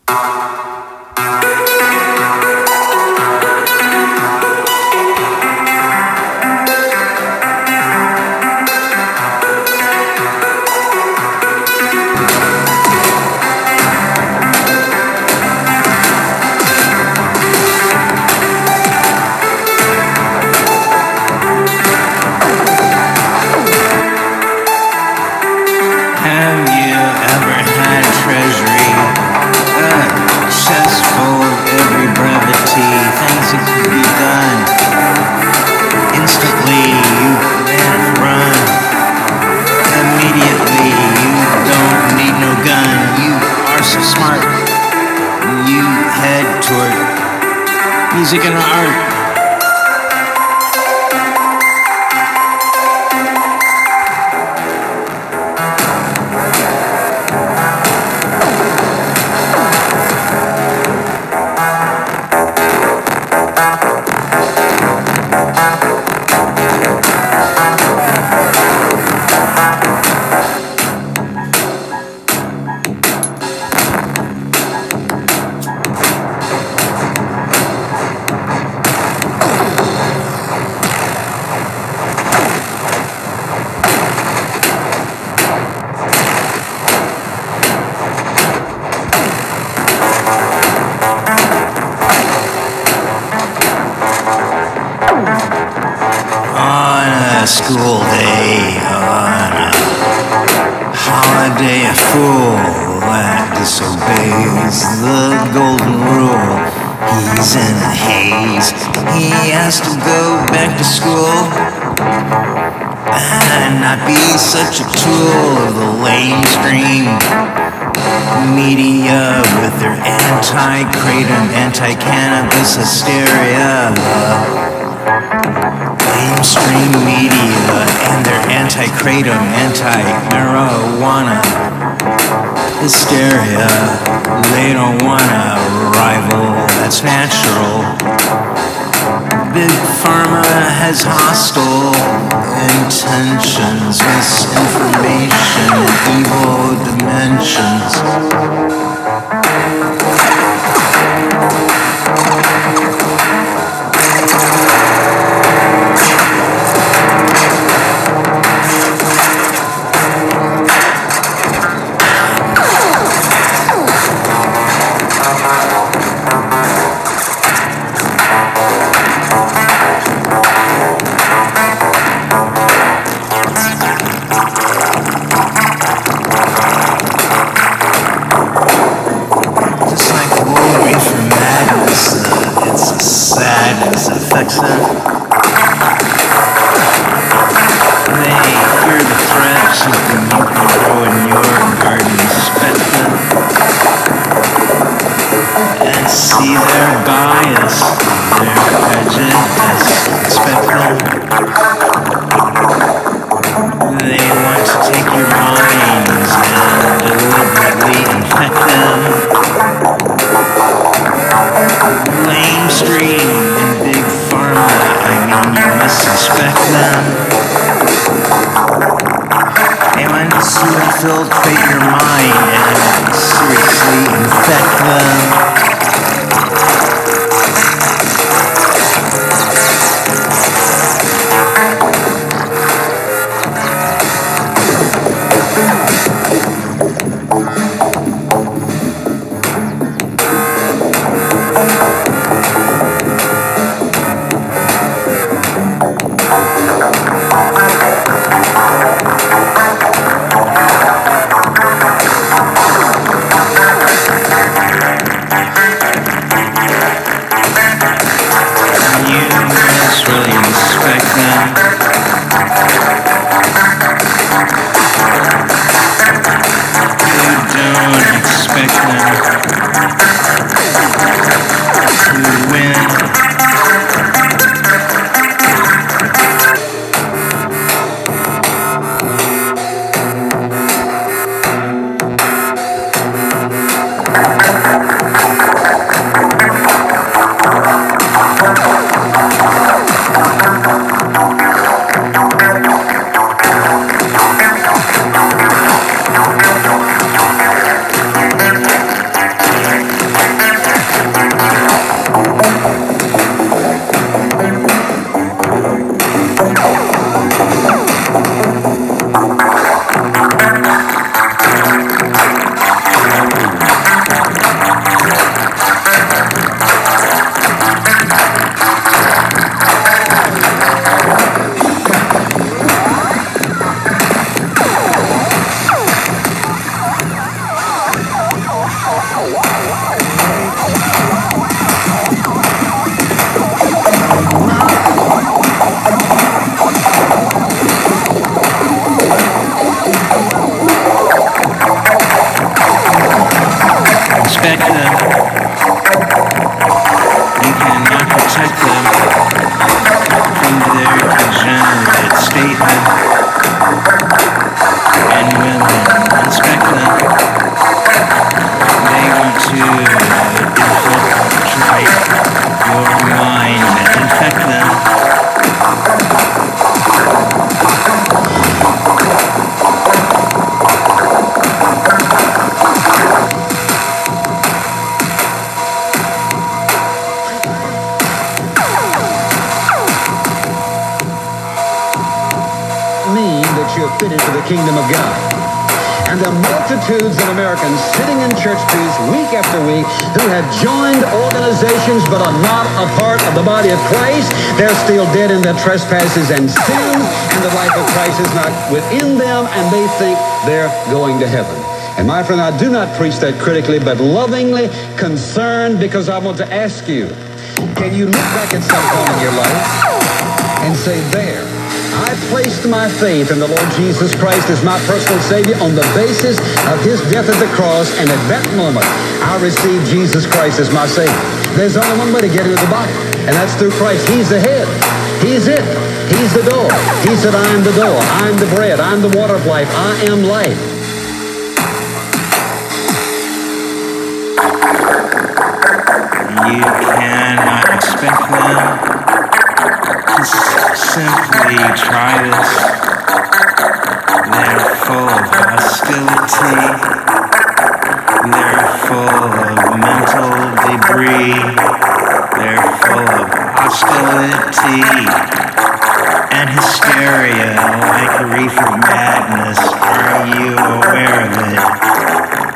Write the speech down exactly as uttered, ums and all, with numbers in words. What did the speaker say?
Music and art. School day, on a holiday, a fool that disobeys the golden rule. He's in a haze, he has to go back to school and not be such a tool of the lamestream media with their anti-kratom, anti-cannabis hysteria. Mainstream media and their anti-kratom, anti-marijuana hysteria. They don't want a rival that's natural. Big Pharma has hostile intentions, misinformation, evil dimensions. See their bias, their prejudice, expect them. They want to take your minds and deliberately infect them. Lamestream and Big Pharma, I mean you must suspect them. They want to infiltrate your mind and seriously infect them. expect them. You cannot protect them from their degenerate statement. And when they inspect them, they want to infiltrate your mind and infect them. Fitted for the kingdom of God. And the multitudes of Americans sitting in church pews week after week who have joined organizations but are not a part of the body of Christ. They're still dead in their trespasses and sins, and the life of Christ is not within them, and they think they're going to heaven. And my friend, I do not preach that critically, but lovingly concerned, because I want to ask you, can you look back at some point in your life and say, there, I placed my faith in the Lord Jesus Christ as my personal Savior on the basis of His death at the cross, and at that moment, I received Jesus Christ as my Savior. There's only one way to get into the body, and that's through Christ. He's the head. He's it. He's the door. He said, I am the door. I am the bread. I am the water of life. I am life. You cannot expect them to simply try this. They're full of hostility. They're full of mental debris. They're full of hostility and hysteria, like reefer madness. Are you aware of it?